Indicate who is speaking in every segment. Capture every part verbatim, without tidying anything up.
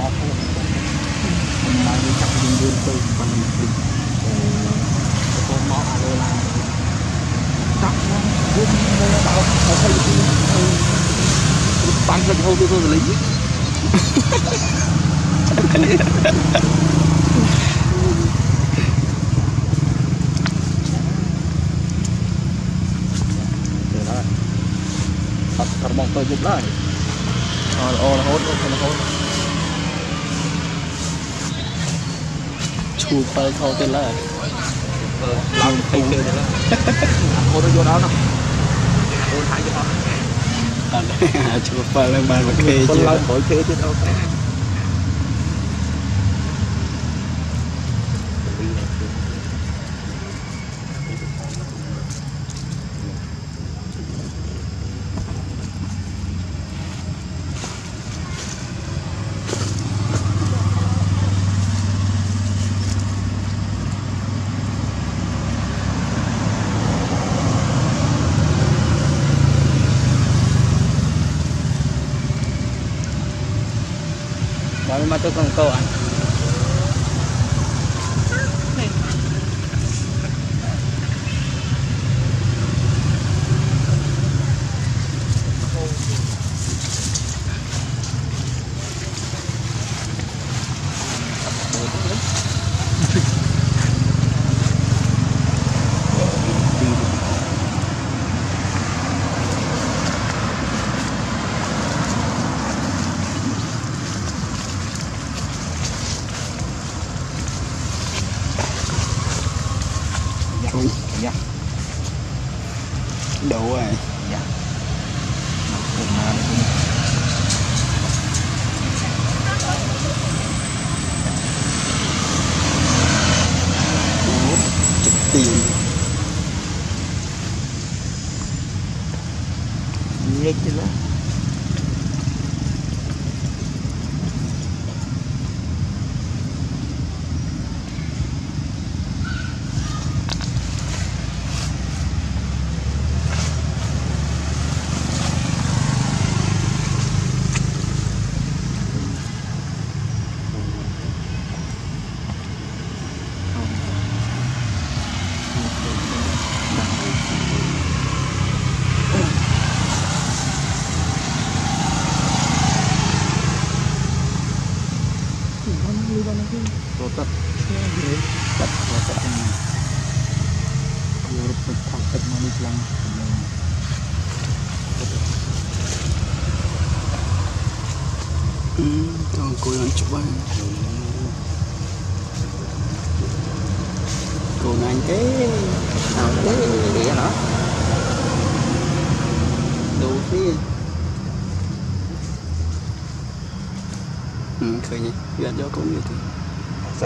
Speaker 1: Hãy subscribe cho kênh Ghiền Mì Gõ để không bỏ lỡ những chụp phải thôi tên là làm thay chơi đó ô nó vô đó nó ô thay cho nó chụp phải lên bàn mà kê chứ con khỏi kê chứ đâu mà tôi còn câu anh dạ đủ rồi dạ trực tiền nhét chứ đó Tôi tắt tắt và tắt này tôi phải thằng tắt mà đi lăng còn cô đang chụp anh cô này thế nào thế để nó đủ phía ừ, khởi nhỉ, duyên cho cũng như thế sạch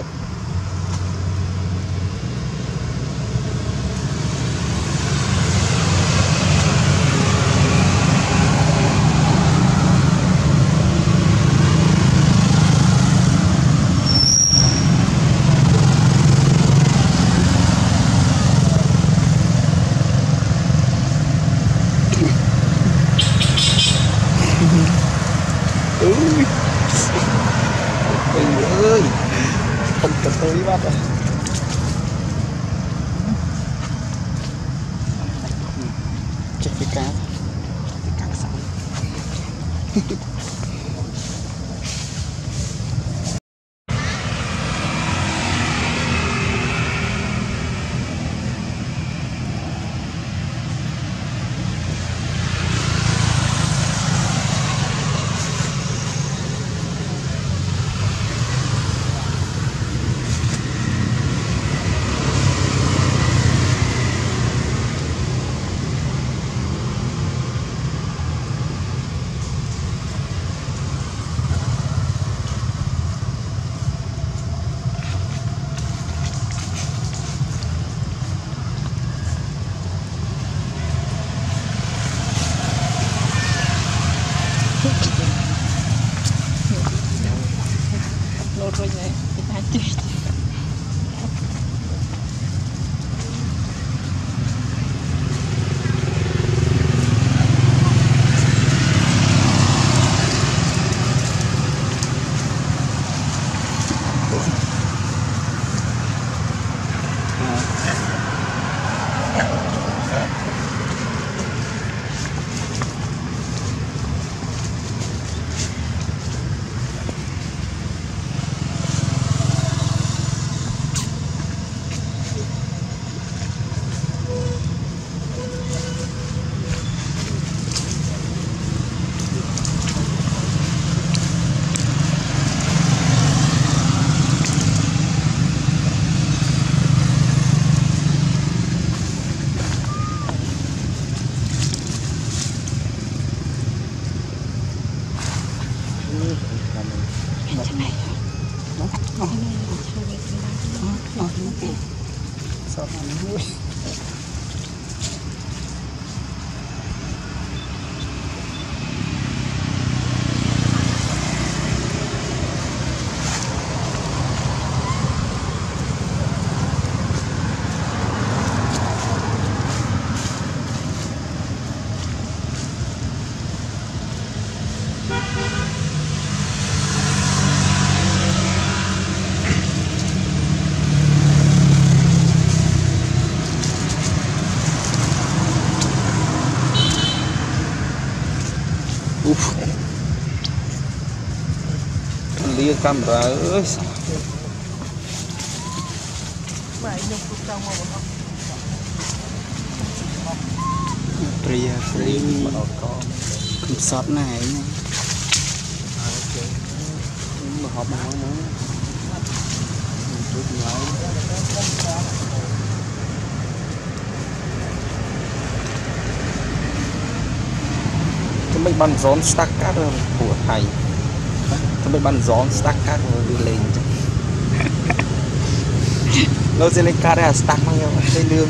Speaker 1: ơi không cần tôi bắt rồi chết cái cá cái cá sao rồi này kita chết Sao mà nó vui. Lia camera ơi Priya Priya con sót này mà họp mà nó chúng mình bắn rón stack cát của thầy chúng mình bắn rón stack cát rồi đi lên lâu sẽ lên cát là stack mang nhau lên đường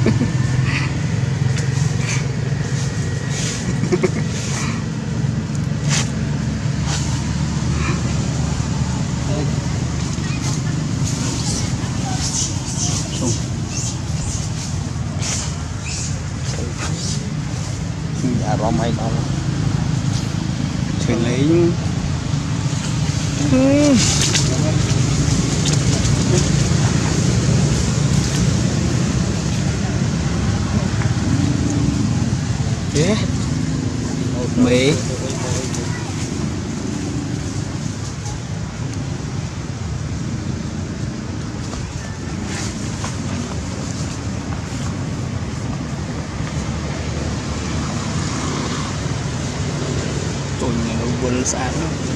Speaker 1: à rong hay đó chuyện lấy yeah. Mỹ tụi nhà nó quên sáng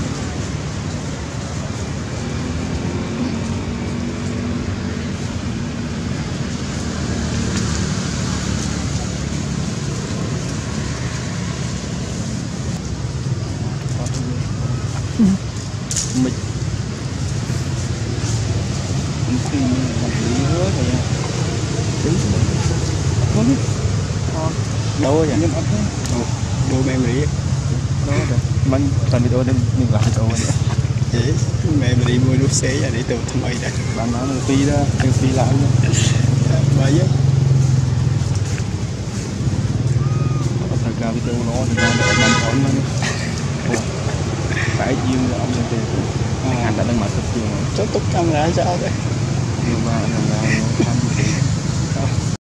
Speaker 1: mình khi mình đi hứa thì đâu vậy nhưng mà đôi mẹ Mỹ đó rồi mình toàn video nên mình làm video vậy mẹ mình đi mua nước xế ra để từ thằng mày đây bạn nói là phi đó đừng phi lại bà với thật ra video nó thì ra để mình hỏi nó phải duyên là ông nhân tiền anh đã đang mở thực chuyện chốt túc camera sao đấy nhưng mà